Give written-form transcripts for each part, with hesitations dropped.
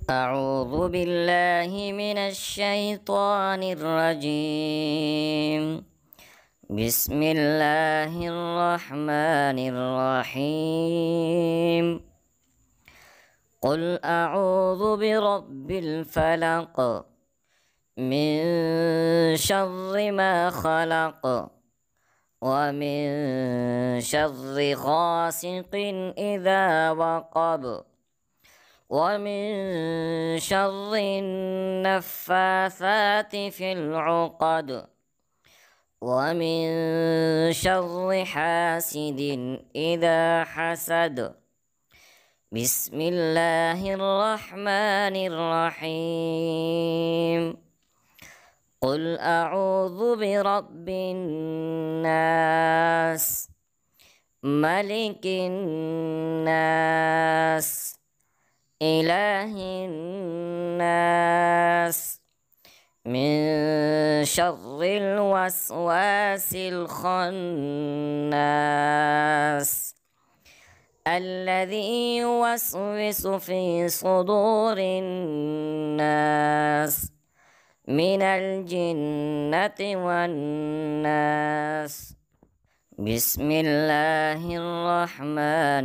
أعوذ بالله من الشيطان الرجيم. بسم الله الرحمن الرحيم. قل أعوذ برب الفلق من شر ما خلق ومن شر غاسق إذا وقب ومن شر النفاثات في العقد ومن شر حاسد إذا حسد. بسم الله الرحمن الرحيم. قل أعوذ برب الناس ملك الناس إله الناس من شر الوسواس الخناس الذي يوسوس في صدور الناس من الجنة والناس. بسم الله الرحمن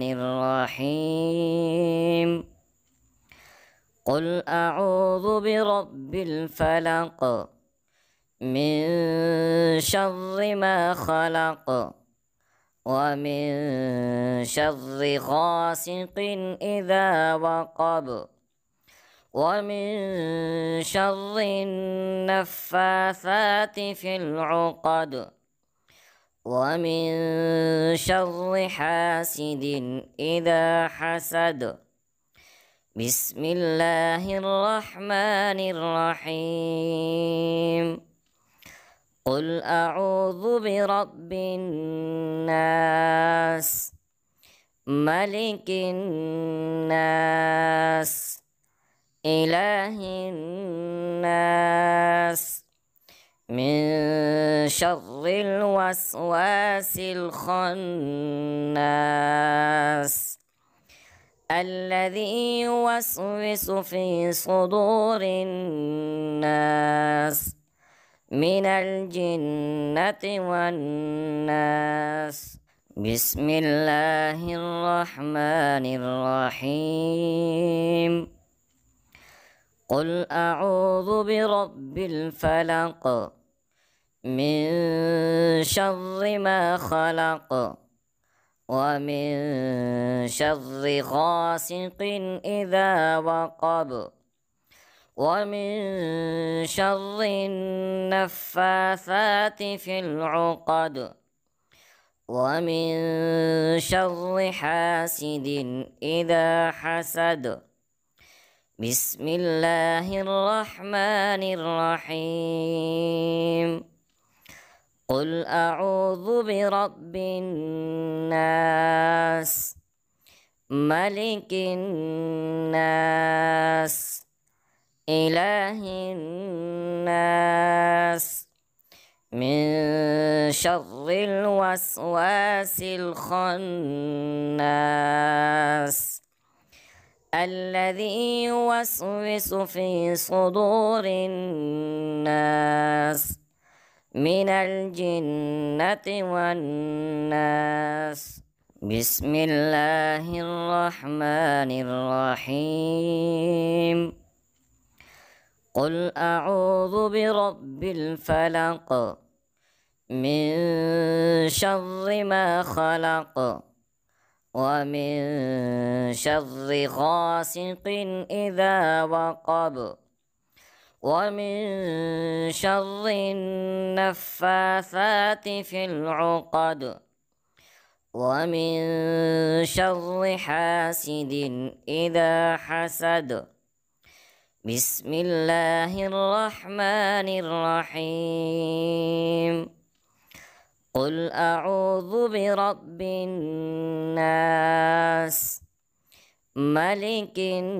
الرحيم. قل أعوذ برب الفلق من شر ما خلق ومن شر غاسق إذا وقب ومن شر النفاثات في العقد ومن شر حاسد إذا حسد. بسم الله الرحمن الرحيم. قل أعوذ برب الناس ملك الناس إله الناس من شر الوسواس الخناس الذي يوسوس في صدور الناس من الجنة والناس. بسم الله الرحمن الرحيم. قل أعوذ برب الفلق من شر ما خلق ومن شر غاسق إذا وقب ومن شر النفاثات في العقد ومن شر حاسد إذا حسد. بسم الله الرحمن الرحيم. قل أعوذ برب الناس ملك الناس إله الناس من شر الوسواس الخناس الذي يوسوس في صدور الناس من الجنة والناس. بسم الله الرحمن الرحيم. قل أعوذ برب الفلق من شر ما خلق ومن شر غاسق إذا وقب ومن شر النفاثات في العقد ومن شر حاسد إذا حسد. بسم الله الرحمن الرحيم. قل أعوذ برب الناس ملك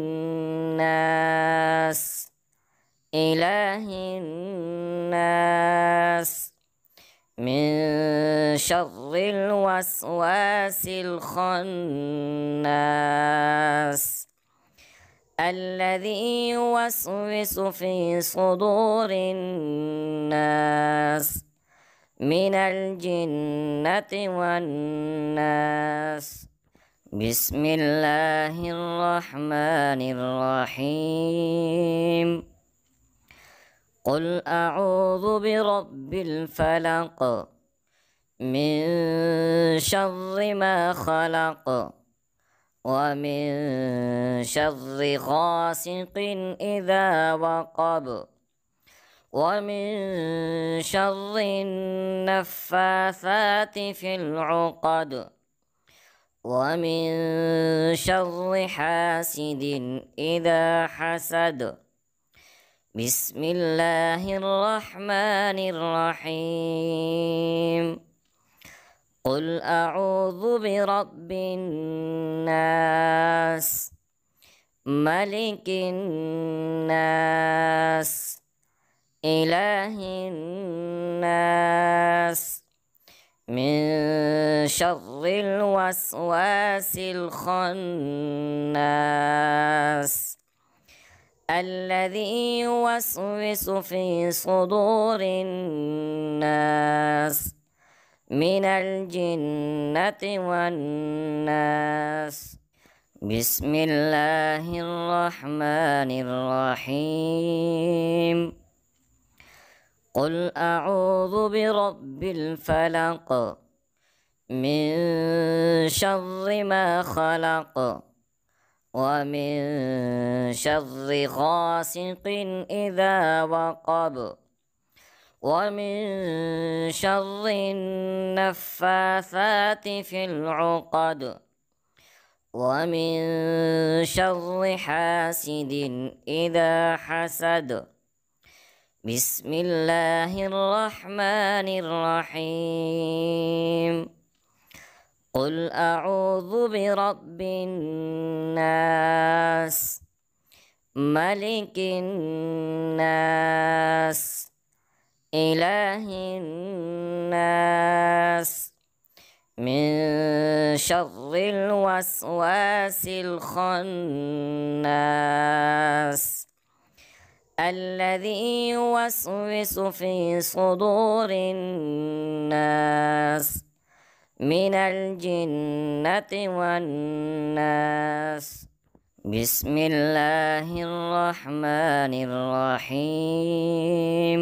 الناس إله الناس من شر الوسواس الخناس الذي يوسوس في صدور الناس من الجنة والناس. بسم الله الرحمن الرحيم. قل أعوذ برب الفلق من شر ما خلق ومن شر غاسق إذا وقب ومن شر النفاثات في العقد ومن شر حاسد إذا حسد. بسم الله الرحمن الرحيم. قل أعوذ برب الناس ملك الناس إله الناس من شر الوسواس الخناس الذي يوسوس في صدور الناس من الجنة والناس. بسم الله الرحمن الرحيم. قل أعوذ برب الفلق من شر ما خلق ومن شر غاسق إذا وقب ومن شر النفاثات في العقد ومن شر حاسد إذا حسد. بسم الله الرحمن الرحيم. قل أعوذ برب الناس ملك الناس إله الناس من شر الوسواس الخناس الذي يوسوس في صدور الناس من الجنة والناس. بسم الله الرحمن الرحيم.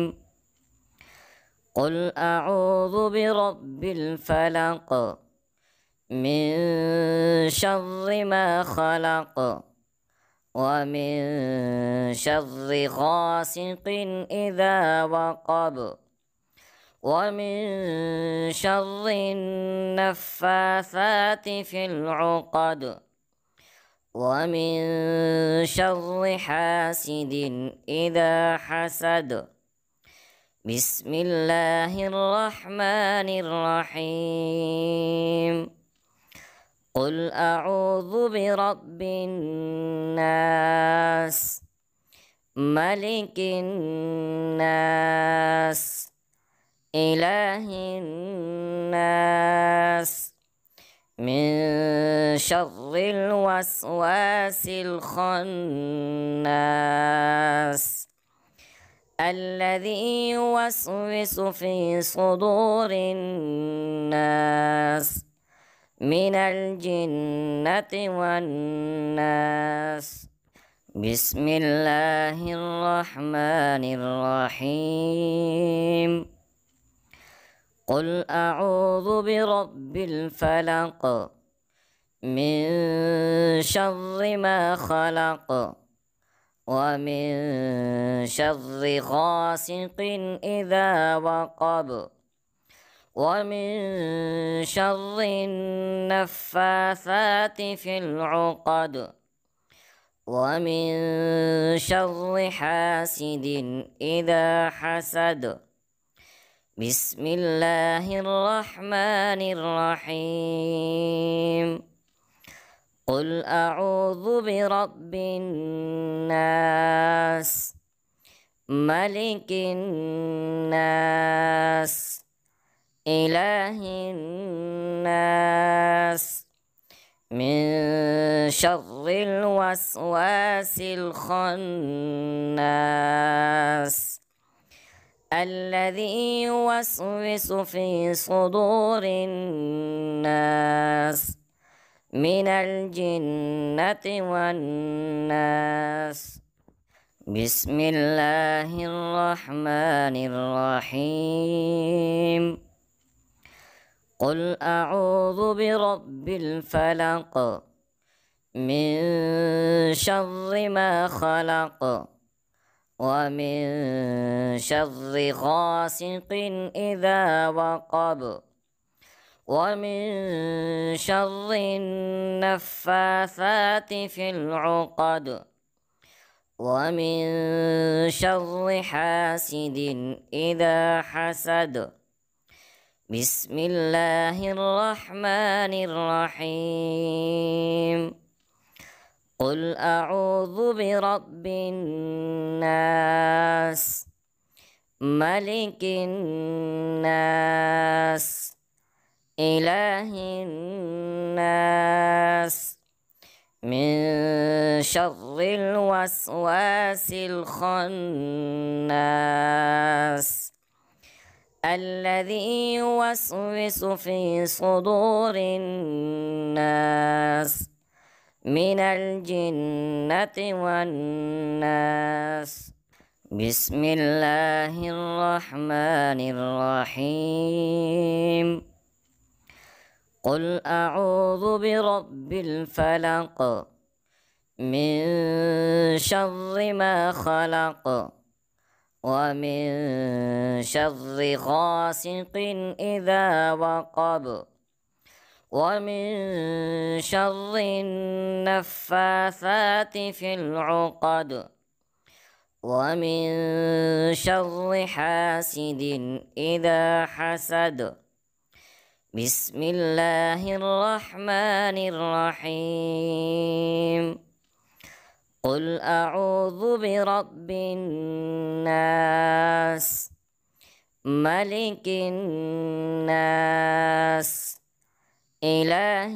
قل أعوذ برب الفلق من شر ما خلق ومن شر غاسق إذا وقب ومن شر النفاثات في العقد ومن شر حاسد إذا حسد. بسم الله الرحمن الرحيم. قل أعوذ برب الناس ملك الناس إله الناس من شر الوسواس الخناس الذي يوسوس في صدور الناس من الجنة والناس. بسم الله الرحمن الرحيم. قل أعوذ برب الفلق من شر ما خلق ومن شر غاسق إذا وقب ومن شر النفاثات في العقد ومن شر حاسد إذا حسد. بسم الله الرحمن الرحيم. قل أعوذ برب الناس ملك الناس إله الناس من شر الوسواس الخناس الذي يوسوس في صدور الناس من الجنة والناس. بسم الله الرحمن الرحيم. قل أعوذ برب الفلق من شر ما خلق ومن شر غاسق إذا وقب ومن شر النفاثات في العقد ومن شر حاسد إذا حسد. بسم الله الرحمن الرحيم. قل أعوذ برب الناس ملك الناس إله الناس من شر الوسواس الخناس الذي يوسوس في صدور الناس من الجنة والناس. بسم الله الرحمن الرحيم. قل أعوذ برب الفلق من شر ما خلق ومن شر غاسق إذا وقب ومن شر النفاثات في العقد ومن شر حاسد إذا حسد. بسم الله الرحمن الرحيم. قل أعوذ برب الناس ملك الناس إله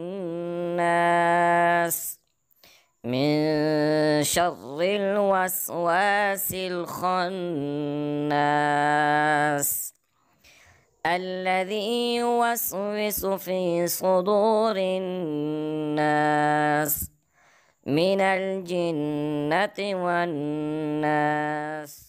الناس من شر الوسواس الخناس الذي يوسوس في صدور الناس من الجنة والناس.